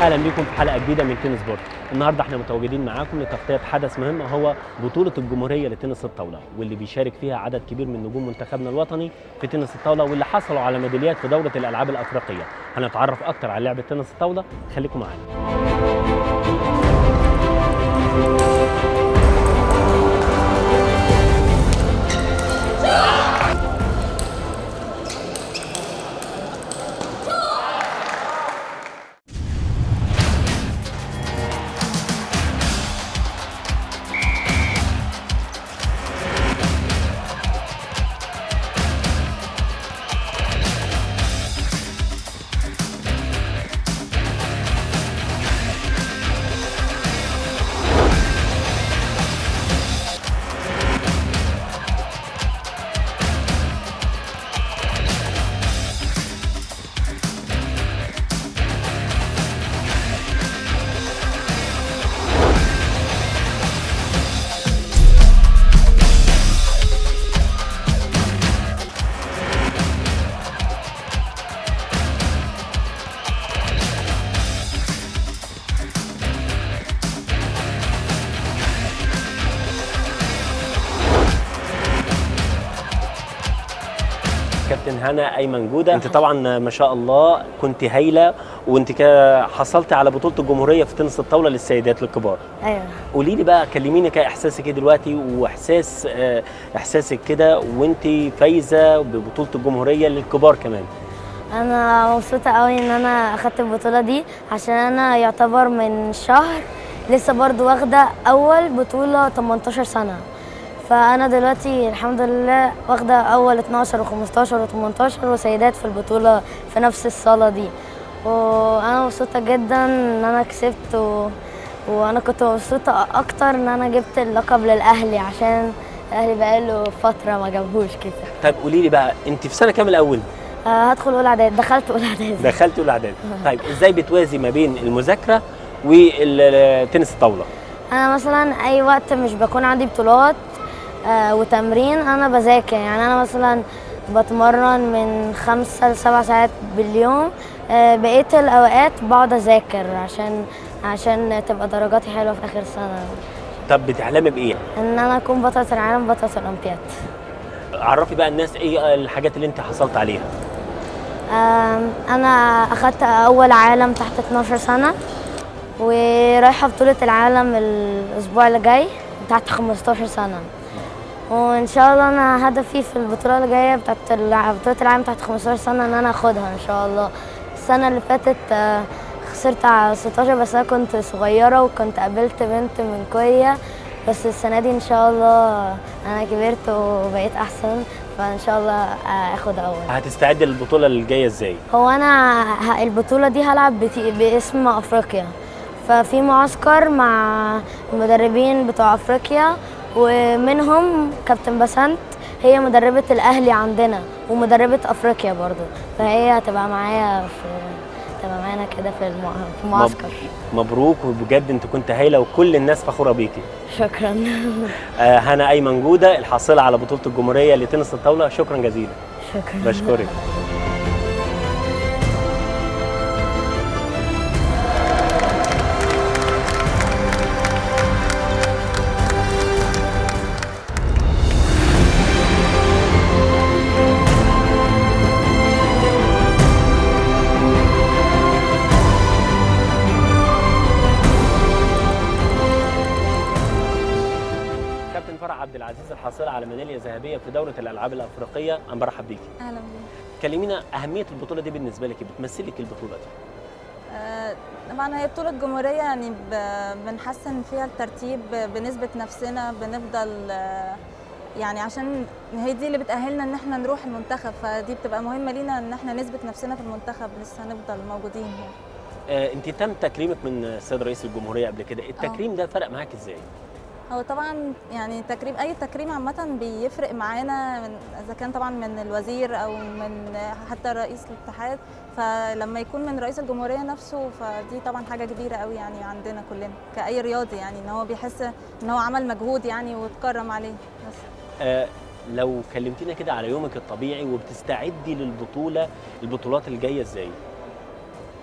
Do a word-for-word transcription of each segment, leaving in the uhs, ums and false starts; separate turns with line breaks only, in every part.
اهلا بيكم في حلقه جديده من تنس بورد. النهارده احنا متواجدين معاكم لتغطيه حدث مهم هو بطوله الجمهوريه لتنس الطاوله، واللي بيشارك فيها عدد كبير من نجوم منتخبنا الوطني في تنس الطاوله واللي حصلوا على ميداليات في دوره الالعاب الافريقيه. هنتعرف اكتر على لعبه تنس الطاوله، خليكم معانا. كابتن هنا ايمن جوده، انت طبعا ما شاء الله كنت هايله، وانت كده حصلت على بطوله الجمهوريه في تنس الطاوله للسيدات الكبار.
ايوه.
قولي لي بقى، كلميني كده احساسك ايه دلوقتي، واحساس اه احساسك كده وانت فايزه ببطوله الجمهوريه للكبار كمان.
انا مبسوطه قوي ان انا اخدت البطوله دي، عشان انا يعتبر من شهر لسه برضو واخده اول بطوله تمنتاشر سنه، فانا دلوقتي الحمد لله واخده اول اتناشر وخمستاشر وتمنتاشر وسيدات في البطوله في نفس الصاله دي، وانا مبسوطه جدا ان انا كسبت و... وانا كنت مبسوطه اكتر ان انا جبت اللقب للاهلي، عشان الاهلي بقاله فتره ما جابهوش كده.
طيب قولي لي بقى، انت في سنه كام الاول؟
آه هدخل اولى اعدادي، دخلت اولى اعدادي.
دخلت اولى اعدادي. طيب ازاي بتوازي ما بين المذاكره والتنس الطاوله؟
انا مثلا اي وقت مش بكون عندي بطولات آه وتمرين انا بذاكر، يعني انا مثلا بتمرن من خمسة لسبع ساعات باليوم، آه بقية الاوقات بقعد اذاكر عشان عشان تبقى درجاتي حلوه في اخر سنه.
طب بتحلمي بايه؟
ان انا اكون بطلة العالم، بطلة الاولمبياد.
عرفي بقى الناس ايه الحاجات اللي انت حصلت عليها.
آه انا اخدت اول عالم تحت اتناشر سنه، ورايحه بطولة العالم الاسبوع اللي جاي تحت خمستاشر سنه، وان شاء الله انا هدفي في البطوله اللي جايه بتاعت بطوله العالم تحت خمستاشر سنه ان انا اخدها ان شاء الله. السنه اللي فاتت خسرت على ستاشر، بس انا كنت صغيره وكنت قابلت بنت من كوريا، بس السنه دي ان شاء الله انا كبرت وبقيت احسن، فان شاء الله اخد اول.
هتستعدي للبطوله اللي جايه ازاي؟
هو انا البطوله دي هلعب باسم افريقيا، ففي معسكر مع المدربين بتوع افريقيا، ومنهم كابتن بسنت، هي مدربة الأهلي عندنا ومدربة أفريقيا برضو، فهي هتبقى معايا في تبقى معانا كده في في المعسكر.
مبروك، وبجد انت كنت هايله وكل الناس فخوره بيكي.
شكرا.
آه هنا ايمن جوده الحاصله على بطوله الجمهوريه لتنس الطاوله، شكرا جزيلا.
شكرا.
بشكرك. عبد العزيز الحاصله على ميداليه ذهبيه في دوره الالعاب الافريقيه، انا برحب بيكي.
اهلا بيك.
كلمينا اهميه البطوله دي بالنسبه لك، بتمثلك البطوله دي؟
آه طبعا هي بطوله جمهوريه، يعني بنحسن فيها الترتيب، بنثبت نفسنا، بنفضل آه يعني عشان هي دي اللي بتاهلنا ان احنا نروح المنتخب، فدي بتبقى مهمه لينا ان احنا نثبت نفسنا في المنتخب، لسه هنفضل موجودين هنا.
آه انت تم تكريمك من السيد رئيس الجمهوريه قبل كده، التكريم أوه. ده فرق معاك ازاي؟
هو طبعا يعني تكريم اي تكريم عامه بيفرق معانا، اذا كان طبعا من الوزير او من حتى رئيس الاتحاد، فلما يكون من رئيس الجمهوريه نفسه فدي طبعا حاجه كبيره قوي يعني عندنا كلنا كاي رياضي، يعني ان هو بيحس ان هو عمل مجهود يعني واتكرم عليه. بس
آه لو كلمتينا كده على يومك الطبيعي وبتستعدي للبطوله البطولات اللي جايه ازاي؟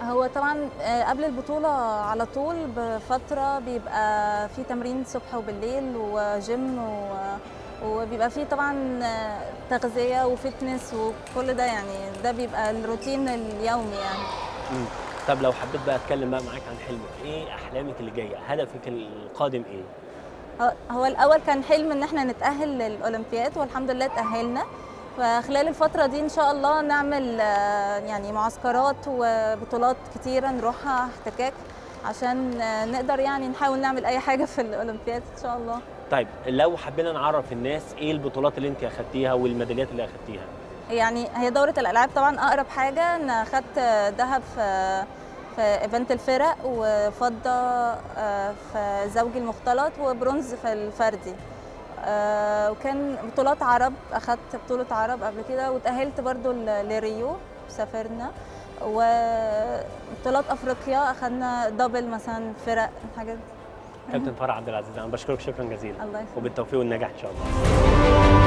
هو طبعا آه، قبل البطولة على طول بفترة بيبقى في تمرين صبح وبالليل وجيم و... وبيبقى فيه طبعا آه، تغذية وفتنس وكل ده، يعني ده بيبقى الروتين اليومي يعني.
مم. طب لو حبيت بقى اتكلم بقى معاك عن حلمك، ايه احلامك اللي جايه؟ هدفك القادم ايه؟
هو- هو الأول كان حلم إن احنا نتأهل للأولمبياد والحمد لله تأهلنا. فخلال الفترة دي إن شاء الله نعمل آه، يعني معسكرات وبطولات كتيرة نروحها احتكاك عشان آه، نقدر يعني نحاول نعمل أي حاجة في الأولمبياد إن شاء الله.
طيب لو حبينا نعرف الناس ايه البطولات اللي انت اخدتيها والميداليات اللي اخدتيها؟
يعني هي دورة الألعاب طبعا أقرب حاجة. أنا أخدت ذهب في في ايفنت الفرق، وفضة آه، في زوجي المختلط، وبرونز في الفردي. آه، وكان بطولات عرب، أخدت بطولة عرب قبل كده، وتأهلت برضو ل- لريو سافرنا. وبطولات أفريقيا أخدنا دبل مثلا فرق حاجات.
كابتن فرح عبد العزيز، انا بشكرك شكرا جزيلا
الله يسلمك.
وبالتوفيق والنجاح ان شاء الله.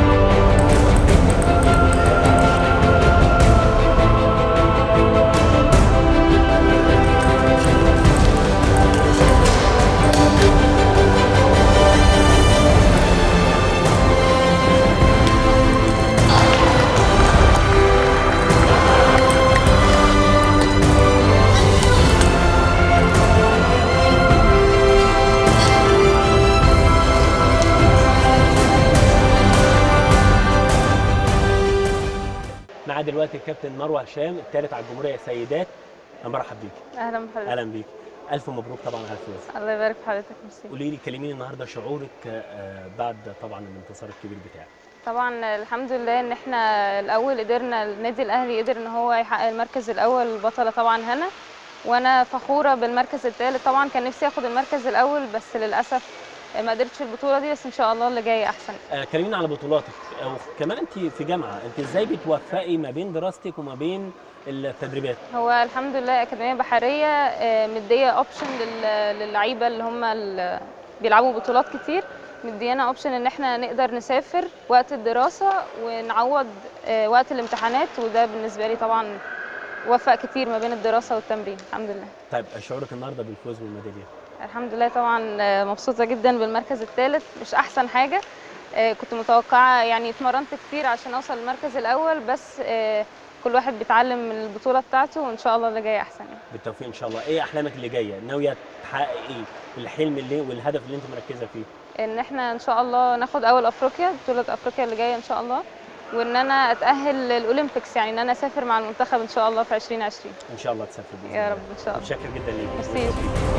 معايا دلوقتي الكابتن مروه هشام، الثالث على الجمهوريه سيدات. انا برحب بيك.
اهلا بحضرتك.
اهلا بيك، الف مبروك طبعا على الفوز.
الله يبارك في حضرتك. ميرسي.
قولي لي كلميني النهارده شعورك آه، بعد طبعا الانتصار الكبير بتاعك.
طبعا الحمد لله ان احنا الاول قدرنا، النادي الاهلي قدر ان هو يحقق المركز الاول. البطله طبعا هنا، وانا فخوره بالمركز الثالث. طبعا كان نفسي اخد المركز الاول بس للاسف ما قدرتش في البطوله دي، بس ان شاء الله اللي جاي احسن.
آه، كلمينا على بطولاتك، او كمان انت في جامعه، انت ازاي بتوفقي ما بين دراستك وما بين التدريبات؟
هو الحمد لله اكاديميه بحريه آه، مديه اوبشن للعيبه اللي هم اللي بيلعبوا بطولات كتير، مديانا اوبشن ان احنا نقدر نسافر وقت الدراسه ونعوض آه، وقت الامتحانات، وده بالنسبه لي طبعا وفق كتير ما بين الدراسه والتمرين. الحمد لله.
طيب شعورك النهارده بالفوز بالميداليه؟
الحمد لله طبعا آه، مبسوطه جدا بالمركز الثالث. مش احسن حاجه، آه، كنت متوقعه، يعني اتمرنت كتير عشان اوصل للمركز الاول، بس آه، كل واحد بيتعلم من البطوله بتاعته، وان شاء الله اللي جاي احسن يعني.
بالتوفيق ان شاء الله. ايه احلامك اللي جايه؟ ناويه تحققي ايه؟ الحلم اللي والهدف اللي انت مركزه فيه؟
ان احنا ان شاء الله ناخد اول افريقيا، بطوله افريقيا اللي جايه ان شاء الله، وان انا اتاهل للاولمبيكس، يعني ان انا اسافر مع المنتخب ان شاء الله في ألفين وعشرين.
ان شاء الله تسافر باذن
يا
الله.
رب ان شاء الله.
متشكر جدا ليك.
ميرسي.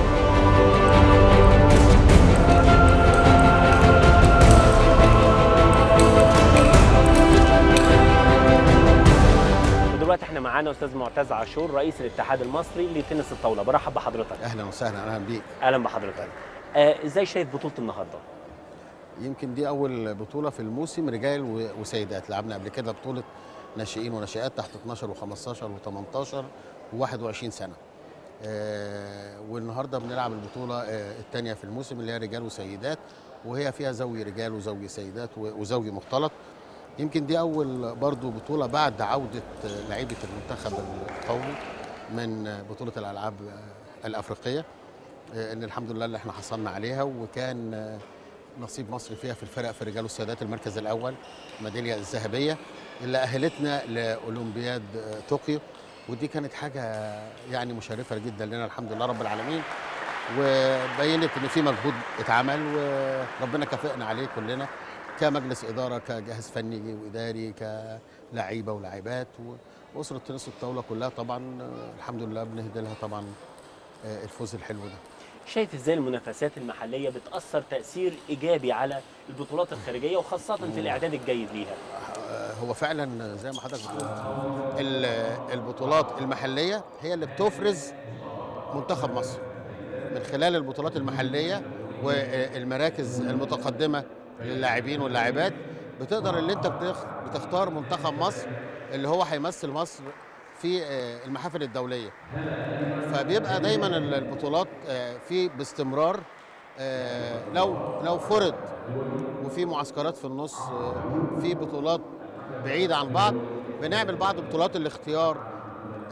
ودلوقتي احنا معانا استاذ معتز عاشور، رئيس الاتحاد المصري لتنس الطاوله. برحب بحضرتك.
اهلا وسهلا. اهلا بيك.
اهلا بحضرتك. آه ازاي شايف بطوله النهارده؟
يمكن دي اول بطوله في الموسم رجال و- وسيدات. لعبنا قبل كده بطوله ناشئين وناشئات تحت اتناشر وخمستاشر وتمنتاشر وواحد وعشرين سنه. آه والنهارده بنلعب البطوله آه الثانيه في الموسم اللي هي رجال وسيدات، وهي فيها زوجي رجال وزوجي سيدات و- وزوجي مختلط. يمكن دي اول برضو بطوله بعد عوده آه، لعيبه المنتخب القومي من آه، بطوله الالعاب آه، الافريقيه، آه، ان الحمد لله اللي احنا حصلنا عليها، وكان آه، نصيب مصر فيها في الفرق في الرجال والسيدات المركز الاول، الميداليه الذهبيه اللي اهلتنا لاولمبياد آه، طوكيو. ودي كانت حاجه يعني مشرفه جدا لنا الحمد لله رب العالمين، وبينت ان في مجهود اتعمل وربنا كافئنا عليه كلنا كمجلس اداره كجهاز فني واداري كلاعيبه ولاعبات واسره تنس الطاوله كلها. طبعا آه، الحمد لله بنهدي لها طبعا آه، الفوز الحلو ده.
شايف ازاي المنافسات المحليه بتاثر تاثير ايجابي على البطولات الخارجيه وخاصه في الاعداد الجيد ليها؟
آه، هو فعلا زي ما حضرتك بتقول ال- البطولات المحليه هي اللي بتفرز منتخب مصر من خلال البطولات المحليه والمراكز المتقدمه للاعبين واللاعبات. بتقدر اللي انت بتخ- بتختار منتخب مصر اللي هو هيمثل مصر في آه، المحافل الدوليه. فبيبقى دايما ال- البطولات آه، في باستمرار. آه، لو لو فرض وفي معسكرات في النص، آه، في بطولات بعيده عن بعض، بنعمل بعض بطولات الاختيار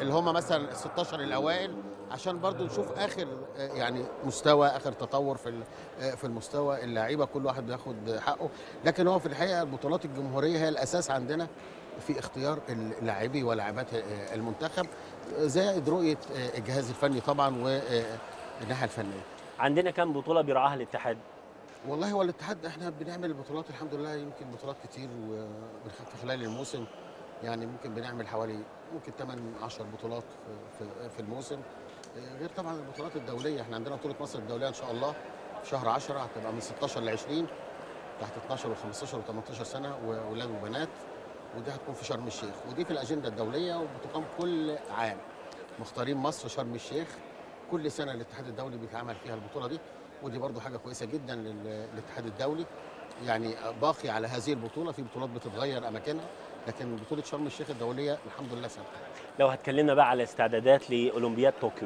اللي هم مثلا ال ستاشر الاوائل، عشان برضو نشوف اخر يعني مستوى، اخر تطور في في المستوى اللعيبه، كل واحد بياخد حقه. لكن هو في الحقيقه البطولات الجمهوريه هي الاساس عندنا في اختيار اللاعبي ولاعبات المنتخب، زائد رؤيه الجهاز الفني طبعا والناحيه الفنيه.
عندنا كام بطوله بيرعاها الاتحاد؟
والله هو الاتحاد احنا بنعمل بطولات الحمد لله، يمكن بطولات كتير في خلال الموسم، يعني ممكن بنعمل حوالي ممكن ثمانية عشر بطولات في في الموسم، غير طبعا البطولات الدوليه. احنا عندنا بطوله مصر الدوليه ان شاء الله في شهر عشرة هتبقى من ستاشر ل عشرين تحت اتناشر وخمستاشر وتمنتاشر سنه واولاد وبنات، ودي هتكون في شرم الشيخ، ودي في الاجنده الدوليه وبتقام كل عام. مختارين مصر شرم الشيخ، كل سنه الاتحاد الدولي بيتعمل فيها البطوله دي، ودي برضو حاجه كويسه جدا للاتحاد الدولي. يعني باقي على هذه البطوله، في بطولات بتتغير اماكنها، لكن بطوله شرم الشيخ الدوليه الحمد لله ثابته.
لو هتكلمنا بقى على استعدادات لاولمبياد طوكيو.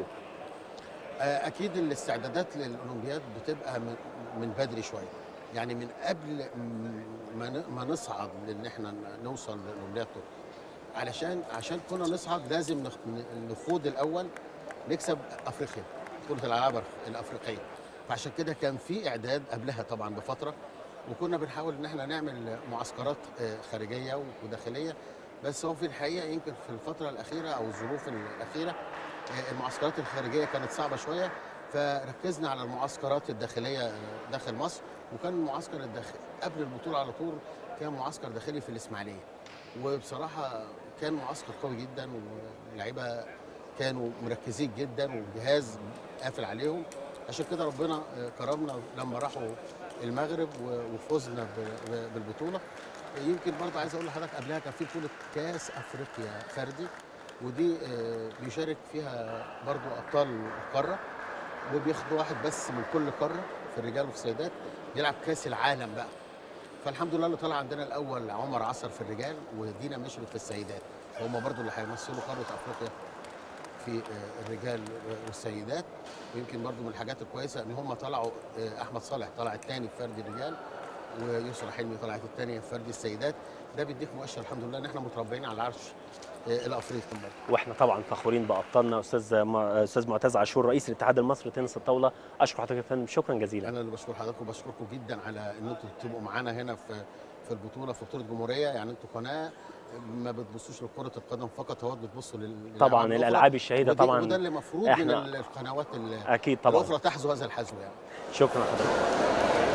اكيد الاستعدادات للاولمبياد بتبقى من بدري شويه، يعني من قبل ما نصعد لان احنا نوصل لاولمبياد طوكيو، علشان عشان كنا نصعد لازم نخوض الاول نكسب افريقيا، بطوله الالعاب الافريقيه. فعشان كده كان في اعداد قبلها طبعا بفتره، وكنا بنحاول ان احنا نعمل معسكرات خارجيه وداخليه، بس هو في الحقيقه يمكن في الفتره الاخيره او الظروف الاخيره المعسكرات الخارجيه كانت صعبه شويه، فركزنا على المعسكرات الداخليه داخل مصر. وكان المعسكر الداخلي قبل البطوله على طول كان معسكر داخلي في الاسماعيليه، وبصراحه كان معسكر قوي جدا، واللعيبه كانوا مركزين جدا والجهاز قافل عليهم. عشان كده ربنا كرمنا لما راحوا المغرب وفزنا بالبطوله. يمكن برضه عايز اقول لحضرتك قبلها كان في بطوله كاس افريقيا فردي، ودي بيشارك فيها برضه ابطال القاره، وبياخدوا واحد بس من كل قاره في الرجال وفي السيدات يلعب كاس العالم بقى. فالحمد لله اللي طلع عندنا الاول عمر عصر في الرجال، ودينا مشرف في السيدات، هم برضه اللي هيمثلوا قاره افريقيا في الرجال والسيدات. ويمكن برضو من الحاجات الكويسه ان هم طلعوا، احمد صالح طلع الثاني في فردي الرجال، ويسرى حلمي طلعت الثانيه في فردي السيدات. ده بيديك مؤشر الحمد لله ان احنا متربعين على العرش الافريقي.
واحنا طبعا فخورين بابطالنا. استاذ استاذ معتز عاشور رئيس الاتحاد المصري لتنس الطاوله، اشكر حضرتك يا فندم، شكرا جزيلا.
انا اللي بشكر حضراتكم وبشكركم جدا على ان انتم تبقوا معانا هنا في في البطوله، في بطوله جمهوريه. يعني انتوا قناه ما بتبصوش لكره القدم فقط، هو بتبصوا لل
طبعا الالعاب الشهيده طبعا،
وده اللي المفروض من القنوات
اكيد طبعا
الاخرى تحذو هذا الحذو. يعني
شكرا حضرتك.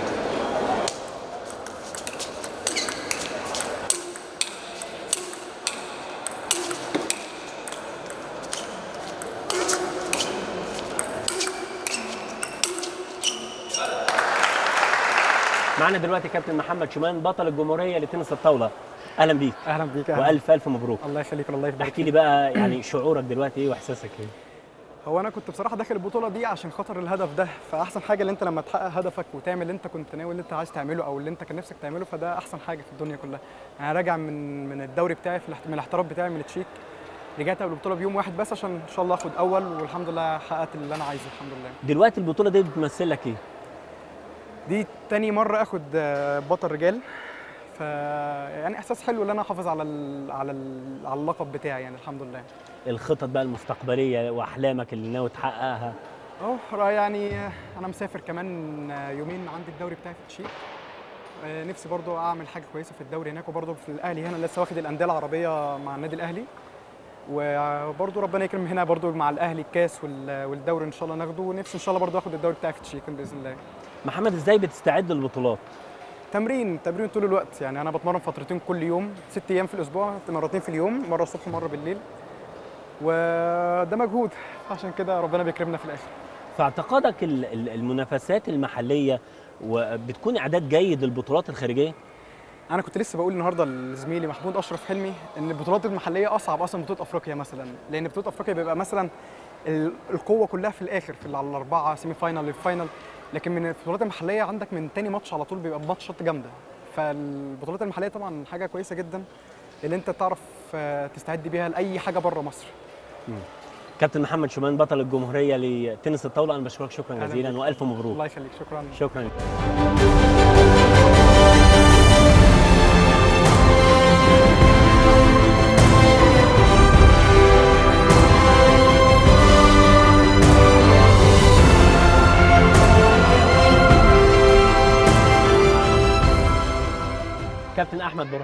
معنا دلوقتي كابتن محمد شومان بطل الجمهوريه لتنس الطاوله. اهلا بيك.
اهلا بيك. أهلا.
والف الف مبروك.
الله يخليك والله يبارك.
احكي لي بقى يعني شعورك دلوقتي ايه واحساسك ايه؟
هو انا كنت بصراحه داخل البطوله دي عشان خاطر الهدف ده، فاحسن حاجه اللي انت لما تحقق هدفك وتعمل اللي انت كنت ناوي اللي انت عايز تعمله او اللي انت كان نفسك تعمله، فده احسن حاجه في الدنيا كلها. انا راجع من من الدوري بتاعي في من الاحتراف بتاعي من التشيك، رجعت قبل البطوله بيوم واحد بس عشان ان شاء الله اخد اول، والحمد لله حققت اللي انا عايزه الحمد لله.
دلوقتي البطوله دي بتمثل لك ايه؟
دي تاني مره اخد بطل رجال، ف يعني احساس حلو ان انا احافظ على ال على ال على اللقب بتاعي يعني الحمد لله.
الخطط بقى المستقبليه واحلامك اللي ناوي تحققها؟
اه يعني انا مسافر كمان يومين، عندي الدوري بتاعي في التشيك، نفسي برضو اعمل حاجه كويسه في الدوري هناك، وبرضو في الاهلي هنا لسه واخد الانديه العربيه مع النادي الاهلي، وبرضو ربنا يكرم هنا برضو مع الاهلي الكاس والدوري ان شاء الله ناخده، ونفسي ان شاء الله برضو اخد الدوري بتاعي في التشيك باذن الله.
محمد ازاي بتستعد للبطولات؟
تمرين تمرين طول الوقت، يعني انا بتمرن فترتين كل يوم، ست ايام في الاسبوع، مرتين في اليوم، مره الصبح ومره بالليل، وده مجهود، عشان كده ربنا بيكرمنا في الاخر.
في اعتقادك المنافسات المحليه وبتكون اعداد جيد للبطولات الخارجيه؟
انا كنت لسه بقول النهارده لزميلي محمود اشرف حلمي ان البطولات المحليه اصعب اصلا من بطوله افريقيا مثلا، لان بطوله افريقيا بيبقى مثلا القوه كلها في الاخر في على الاربعه سيمي فاينال للفاينال، لكن من البطولات المحليه عندك من تاني ماتش على طول بيبقى ماتشات جامده، فالبطولات المحليه طبعا حاجه كويسه جدا اللي انت تعرف تستعد بيها لاي حاجه بره مصر.
مم. كابتن محمد شومان بطل الجمهوريه لتنس الطاوله، انا بشكرك شكرا جزيلا والف مبروك.
الله يخليك. شكرا
شكرا.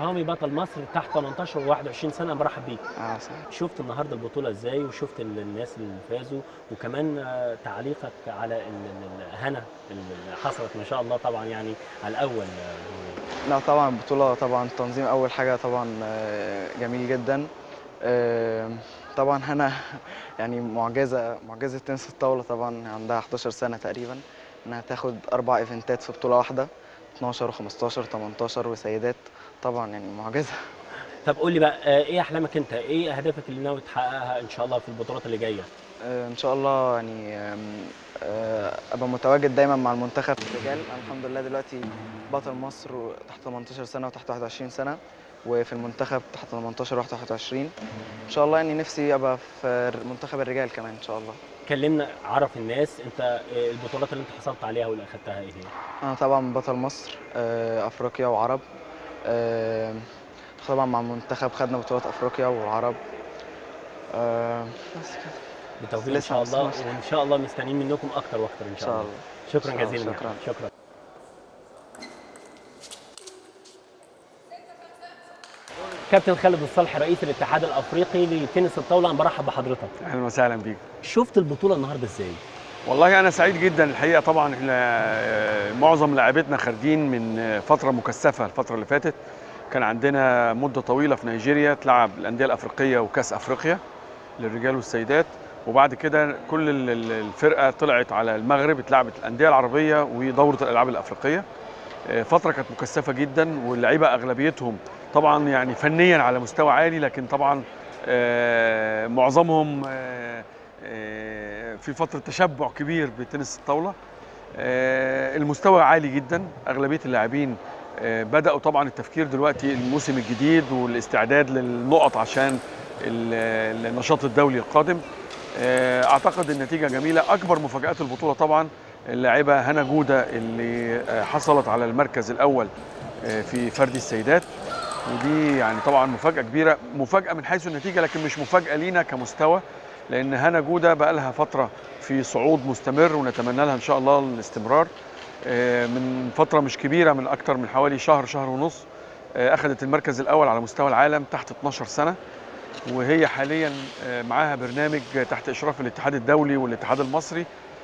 رهامي بطل مصر تحت تمنتاشر وواحد وعشرين سنه، برحب بيك.
اه صح.
شفت النهارده البطوله ازاي، وشفت ال- الناس اللي فازوا، وكمان آه، تعليقك على ال- ال- الهنا اللي حصلت ما شاء الله طبعا يعني على الاول. آه،
لا طبعا البطولة طبعا تنظيم أول حاجة طبعا آه، جميل جدا. آه، طبعا هنا يعني معجزة معجزة تنس الطاولة، طبعا عندها حداشر سنة تقريبا إنها تاخد أربع إيفنتات في بطولة واحدة، اتناشر وخمستاشر تمنتاشر وسيدات، طبعا يعني معجزة.
طب قول لي بقى آه، ايه احلامك انت، ايه اهدافك اللي ناوي تحققها ان شاء الله في البطولات اللي جايه؟
آه، إن شاء الله يعني آم، آه، أبقى متواجد دايما مع المنتخب الرجال. أنا الحمد لله دلوقتي بطل مصر تحت تمنتاشر سنة وتحت واحد وعشرين سنة، وفي المنتخب تحت تمنتاشر واحد وعشرين. إن شاء الله يعني نفسي أبقى في منتخب الرجال كمان إن شاء الله.
كلمنا، عرف الناس انت آه، البطولات اللي انت حصلت عليها واللي اخدتها ايه هي؟
أنا طبعا بطل مصر آه، أفريقيا وعرب. آه، طبعا مع المنتخب خدنا بطولات أفريقيا والعرب. آه، بس كده.
بالتوفيق ان
لسه
شاء
ما
الله،
وصلناش.
وان شاء الله مستنيين منكم اكتر واكتر ان
إن
شاء
شاء
الله.
الله.
شكرا
إن شاء الله.
جزيلا.
شكرا.
شكرا. كابتن خالد الصالح رئيس الاتحاد الافريقي لتنس الطاوله، انا برحب بحضرتك.
اهلا وسهلا بيك.
شفت البطوله النهارده ازاي؟
والله انا سعيد جدا الحقيقه. طبعا احنا آه، معظم لاعبتنا خارجين من آه، فتره مكثفه. الفتره اللي فاتت كان عندنا مده طويله في نيجيريا تلعب الانديه الافريقيه وكاس افريقيا للرجال والسيدات، وبعد كده كل ال- ال- الفرقه طلعت على المغرب اتلعبت الانديه العربيه ودوره الالعاب الافريقيه. آه، فتره كانت مكثفه جدا، واللعيبه اغلبيتهم طبعا يعني فنيا على مستوى عالي، لكن طبعا آه، معظمهم آه، آه، في فتره تشبع كبير بتنس الطاوله. آه، المستوى عالي جدا. اغلبيه اللاعبين آه، بداوا طبعا التفكير دلوقتي الموسم الجديد والاستعداد للنقط عشان ال- النشاط الدولي القادم. آه، اعتقد النتيجه جميله. اكبر مفاجات البطوله طبعا اللاعبه هنا جوده اللي آه، حصلت على المركز الاول آه، في فردي السيدات، ودي يعني طبعا مفاجاه كبيره. مفاجاه من حيث النتيجه لكن مش مفاجاه لينا كمستوى، لان هنا جوده بقى لها فتره في صعود مستمر ونتمنى لها ان شاء الله الاستمرار. آه، من فتره مش كبيره، من اكتر من حوالي شهر شهر ونص آه، اخذت المركز الاول على مستوى العالم تحت اتناشر سنه، وهي حاليا آه، معاها برنامج تحت اشراف الاتحاد الدولي والاتحاد المصري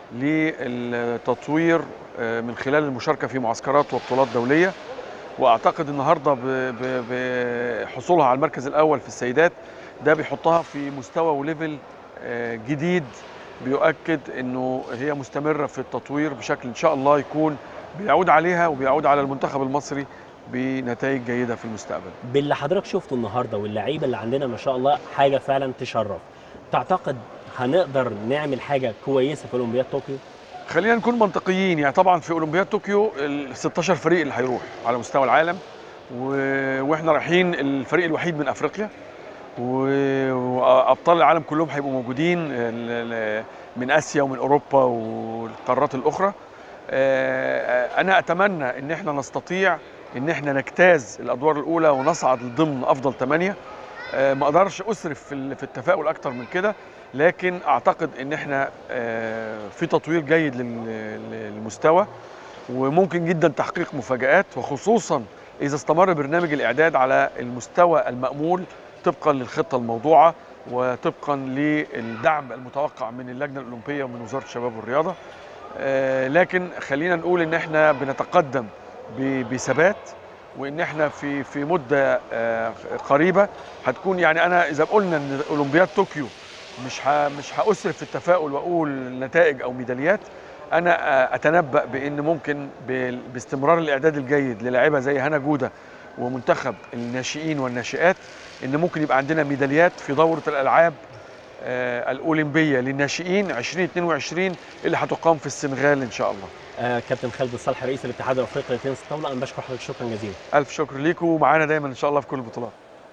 للتطوير آه، من خلال المشاركه في معسكرات وبطولات دوليه. واعتقد النهارده ب- ب- بحصولها على المركز الاول في السيدات ده بيحطها في مستوى وليفل آه، جديد، بيؤكد انه هي مستمره في التطوير بشكل ان شاء الله يكون بيعود عليها وبيعود على المنتخب المصري بنتائج جيده في المستقبل.
باللي حضرتك شفته النهارده واللعيبه اللي عندنا ما شاء الله حاجه فعلا تشرف، تعتقد هنقدر نعمل حاجه كويسه في اولمبياد طوكيو؟
خلينا نكون منطقيين. يعني طبعا في اولمبياد طوكيو ال ستاشر فريق اللي هيروح على مستوى العالم، و- واحنا رايحين الفريق الوحيد من افريقيا، و- وابطال العالم كلهم هيبقوا موجودين ال- ال- من اسيا ومن اوروبا والقارات الاخرى. آه، انا اتمنى ان احنا نستطيع ان احنا نجتاز الادوار الاولى ونصعد ضمن افضل ثمانيه. آه، ما اقدرش اسرف في ال- في التفاؤل اكتر من كده، لكن اعتقد ان احنا آه، في تطوير جيد لل- للمستوى، وممكن جدا تحقيق مفاجآت، وخصوصا اذا استمر برنامج الاعداد على المستوى المأمول طبقا للخطه الموضوعه وطبقا للدعم المتوقع من اللجنه الاولمبيه ومن وزاره الشباب والرياضه. آه، لكن خلينا نقول ان احنا بنتقدم ب- بثبات، وان احنا في في مده آه، قريبه هتكون. يعني انا اذا قلنا ان اولمبياد طوكيو مش ه- مش هاسرف في التفاؤل واقول نتائج او ميداليات. انا آه، اتنبأ بان ممكن بال- باستمرار الاعداد الجيد للاعيبه زي هنا جوده ومنتخب الناشئين والناشئات ان ممكن يبقى عندنا ميداليات في دوره الالعاب آه، الاولمبيه للناشئين ألفين واثنين وعشرين اللي هتقام في السنغال ان شاء الله.
آه كابتن خالد الصالح رئيس الاتحاد الافريقي لتنس الطاوله، انا بشكر حضرتك شكرا جزيلا.
الف شكر ليكم، ومعانا دايما ان شاء الله في كل البطولات.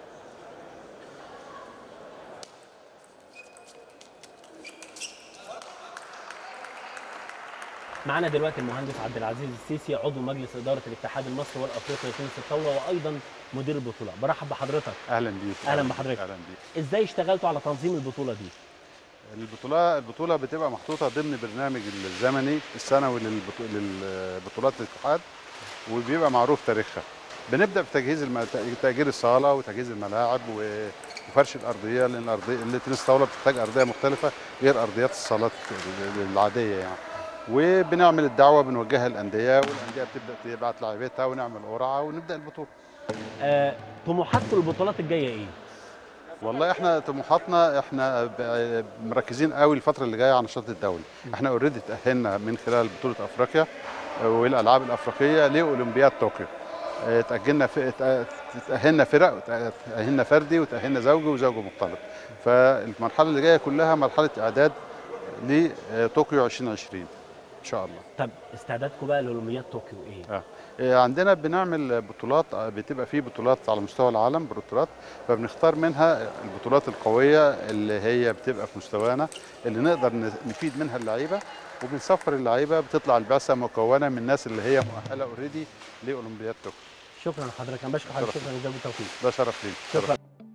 معانا دلوقتي المهندس عبد العزيز السيسي عضو مجلس اداره الاتحاد المصري والافريقي لتنس الطاوله وايضا مدير البطوله، برحب بحضرتك.
اهلا بيك.
اهلا بحضرتك.
اهلا بيك.
ازاي اشتغلتوا على تنظيم البطوله دي؟
البطوله البطوله بتبقى محطوطه ضمن برنامج الزمني السنوي للبطو- للبطولات الاتحاد، وبيبقى معروف تاريخها. بنبدا بتجهيز الم... تاجير الصاله وتجهيز الملاعب وفرش الارضيه، لان الارضيه اللي تنس طاوله بتحتاج ارضيه مختلفه غير ارضيات الصالات العاديه يعني. وبنعمل الدعوه بنوجهها للانديه، والانديه بتبدا تبعت لاعيبتها ونعمل قرعه ونبدا البطوله.
آه، طموحاتكم البطولات الجايه ايه؟
والله احنا طموحاتنا احنا مركزين قوي الفتره اللي جايه على النشاط الدولي. احنا اوريدي تاهلنا من خلال بطوله افريقيا والالعاب الافريقيه لاولمبياد طوكيو. تاجلنا في تاهلنا فرق، تاهلنا فردي، وتاهلنا زوجي وزوجي مختلط. فالمرحله اللي جايه كلها مرحله اعداد لطوكيو ألفين وعشرين ان شاء الله.
طب استعدادكم بقى لاولمبياد طوكيو ايه؟
اه عندنا بنعمل بطولات، بتبقى فيه بطولات على مستوى العالم بطولات، فبنختار منها البطولات القويه اللي هي بتبقى في مستوانا، اللي نقدر نفيد منها اللعيبه، وبنسفر اللعيبه. بتطلع البعثه مكونه من الناس اللي هي مؤهله اوريدي لاولمبياد طوكيو.
شكرا لحضرتك، انا بشكر حضرتك، شكرا لجناب التوفيق.
ده شرف لينا.
شكرا.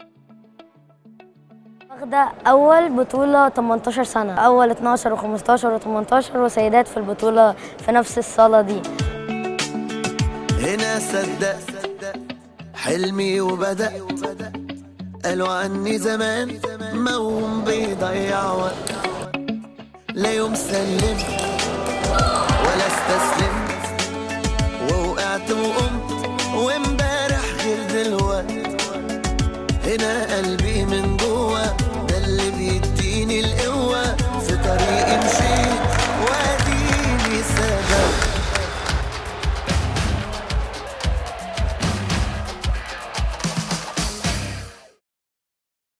واخدة أول بطولة تمنتاشر سنة، أول اتناشر وخمستاشر وتمنتاشر، وسيدات في البطولة في نفس الصالة دي.
هنا صدق حلمي وبدأ، قالوا عني زمان موهوم بيضيع وقت، لا يوم سلم ولا استسلم.